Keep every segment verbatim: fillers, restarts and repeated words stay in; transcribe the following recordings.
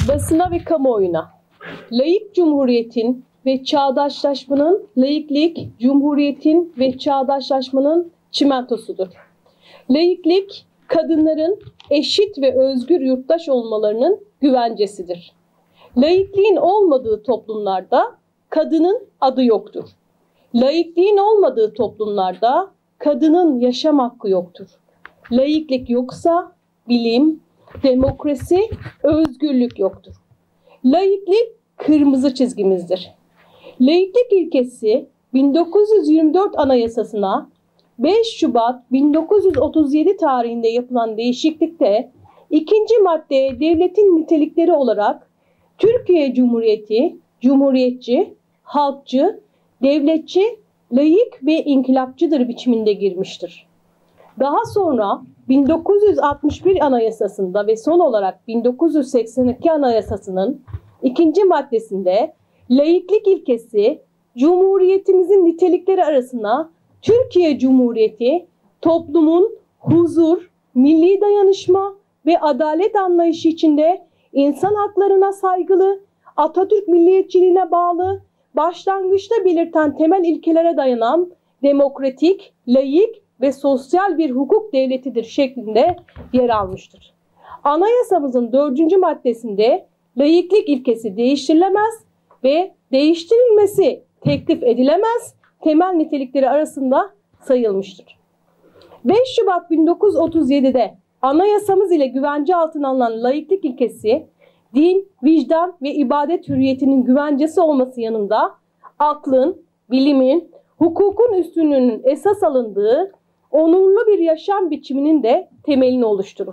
basına ve kamuoyuna, laik cumhuriyetin ve çağdaşlaşmanın, laiklik, cumhuriyetin ve çağdaşlaşmanın çimentosudur. Laiklik, kadınların eşit ve özgür yurttaş olmalarının güvencesidir. Laikliğin olmadığı toplumlarda kadının adı yoktur. Laikliğin olmadığı toplumlarda kadının yaşam hakkı yoktur. Laiklik yoksa bilim, demokrasi, özgürlük yoktur. Laiklik kırmızı çizgimizdir. Laiklik ilkesi bin dokuz yüz yirmi dört Anayasasına beş Şubat bin dokuz yüz otuz yedi tarihinde yapılan değişiklikte ikinci maddeye devletin nitelikleri olarak Türkiye Cumhuriyeti, cumhuriyetçi, halkçı, devletçi, laik ve inkılapçıdır biçiminde girmiştir. Daha sonra bin dokuz yüz altmış bir Anayasası'nda ve son olarak bin dokuz yüz seksen iki Anayasası'nın ikinci maddesinde laiklik ilkesi Cumhuriyetimizin nitelikleri arasına Türkiye Cumhuriyeti toplumun huzur, milli dayanışma ve adalet anlayışı içinde insan haklarına saygılı, Atatürk milliyetçiliğine bağlı, başlangıçta belirten temel ilkelere dayanan demokratik, laik ve sosyal bir hukuk devletidir şeklinde yer almıştır. Anayasamızın dördüncü maddesinde laiklik ilkesi değiştirilemez ve değiştirilmesi teklif edilemez temel nitelikleri arasında sayılmıştır. beş Şubat bin dokuz yüz otuz yedi'de anayasamız ile güvence altına alınan laiklik ilkesi, din, vicdan ve ibadet hürriyetinin güvencesi olması yanında aklın, bilimin, hukukun üstünlüğünün esas alındığı onurlu bir yaşam biçiminin de temelini oluşturur.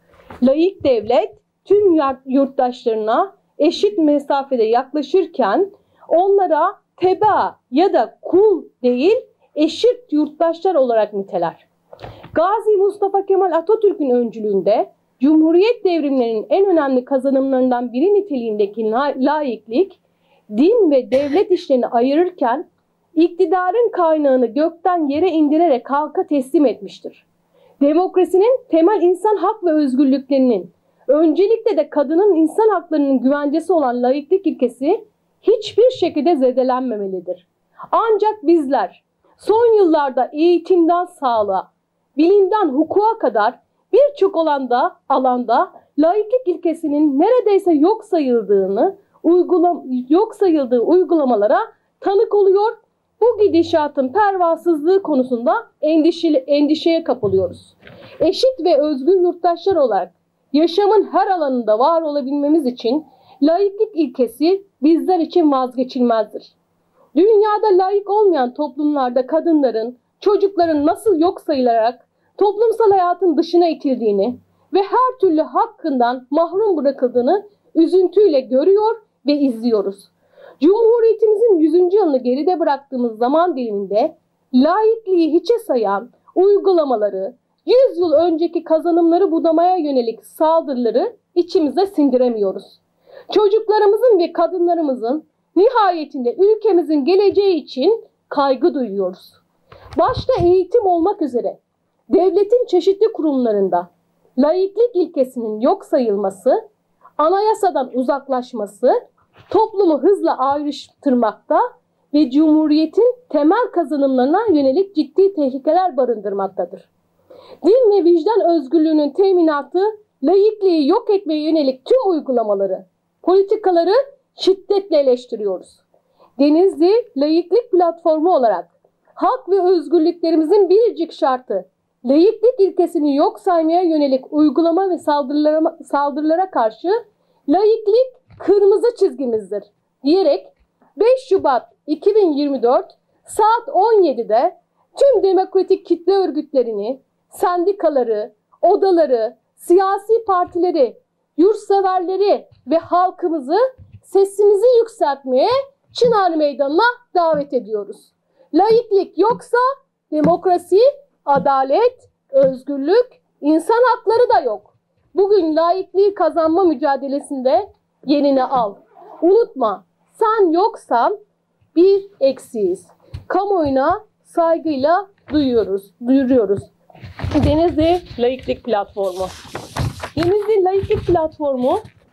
Laik devlet tüm yurttaşlarına eşit mesafede yaklaşırken onlara teba ya da kul değil eşit yurttaşlar olarak niteler. Gazi Mustafa Kemal Atatürk'ün öncülüğünde Cumhuriyet devrimlerinin en önemli kazanımlarından biri niteliğindeki laiklik, din ve devlet işlerini ayırırken iktidarın kaynağını gökten yere indirerek halka teslim etmiştir. Demokrasinin temel insan hak ve özgürlüklerinin, öncelikle de kadının insan haklarının güvencesi olan laiklik ilkesi hiçbir şekilde zedelenmemelidir. Ancak bizler son yıllarda eğitimden sağlığa, bilimden hukuka kadar birçok alanda, alanda laiklik ilkesinin neredeyse yok sayıldığını, uygulam yok sayıldığı uygulamalara tanık oluyor. Bu gidişatın pervasızlığı konusunda endişeli, endişeye kapılıyoruz. Eşit ve özgür yurttaşlar olarak yaşamın her alanında var olabilmemiz için laiklik ilkesi bizler için vazgeçilmezdir. Dünyada laik olmayan toplumlarda kadınların, çocukların nasıl yok sayılarak toplumsal hayatın dışına itildiğini ve her türlü hakkından mahrum bırakıldığını üzüntüyle görüyor ve izliyoruz. Cumhuriyetimizin yüzüncü yılını geride bıraktığımız zaman diliminde laikliği hiçe sayan uygulamaları, yüz yıl önceki kazanımları budamaya yönelik saldırıları içimize sindiremiyoruz. Çocuklarımızın ve kadınlarımızın nihayetinde ülkemizin geleceği için kaygı duyuyoruz. Başta eğitim olmak üzere devletin çeşitli kurumlarında laiklik ilkesinin yok sayılması, anayasadan uzaklaşması toplumu hızla ayrıştırmakta ve Cumhuriyet'in temel kazanımlarına yönelik ciddi tehlikeler barındırmaktadır. Din ve vicdan özgürlüğünün teminatı, laikliği yok etmeye yönelik tüm uygulamaları, politikaları şiddetle eleştiriyoruz. Denizli Laiklik Platformu olarak hak ve özgürlüklerimizin biricik şartı, laiklik ilkesini yok saymaya yönelik uygulama ve saldırılara, saldırılara karşı laiklik kırmızı çizgimizdir diyerek beş Şubat iki bin yirmi dört saat on yedi'de tüm demokratik kitle örgütlerini, sendikaları, odaları, siyasi partileri, yurtseverleri ve halkımızı sesimizi yükseltmeye Çınarlı Meydanı'na davet ediyoruz. Laiklik yoksa demokrasi, adalet, özgürlük, insan hakları da yok. Bugün laikliği kazanma mücadelesinde yerini al. Unutma, sen yoksan bir eksiyiz. Kamuoyuna saygıyla duyuyoruz, duyuruyoruz. Denizli Laiklik Platformu. Denizli Laiklik Platformu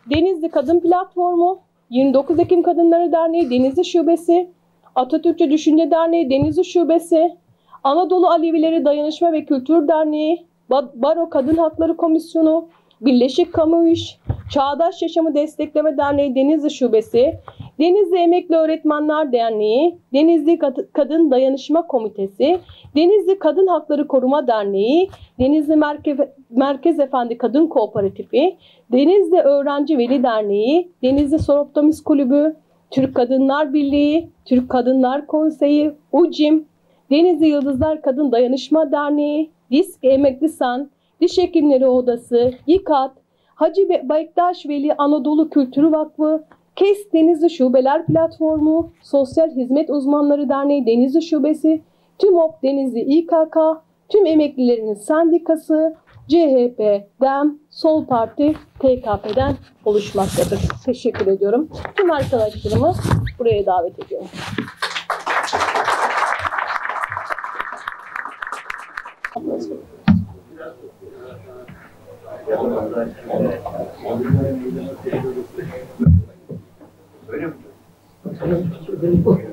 Denizli Kadın Platformu, yirmi dokuz Ekim Kadınları Derneği Denizli Şubesi, Atatürkçü Düşünce Derneği Denizli Şubesi, Anadolu Alevileri Dayanışma ve Kültür Derneği, Baro Kadın Hakları Komisyonu, Birleşik Kamu İş, Çağdaş Yaşamı Destekleme Derneği Denizli Şubesi, Denizli Emekli Öğretmenler Derneği, Denizli Kadın Dayanışma Komitesi, Denizli Kadın Hakları Koruma Derneği, Denizli Merkez, Merkez Efendi Kadın Kooperatifi, Denizli Öğrenci Veli Derneği, Denizli Soroptomist Kulübü, Türk Kadınlar Birliği, Türk Kadınlar Konseyi, UCİM, Denizli Yıldızlar Kadın Dayanışma Derneği, Disk Emekli Sen, Diş Hekimleri Odası, İKAT, Hacı Bektaş Veli Anadolu Kültürü Vakfı, KES Denizli Şubeler Platformu, Sosyal Hizmet Uzmanları Derneği Denizli Şubesi, TÜMOP Denizli İKK, Tüm Emeklilerin Sendikası, C H P, DEM, Sol Parti, T K P'den oluşmaktadır. Teşekkür ediyorum. Tüm arkadaşlarımı buraya davet ediyorum. Öyle mi?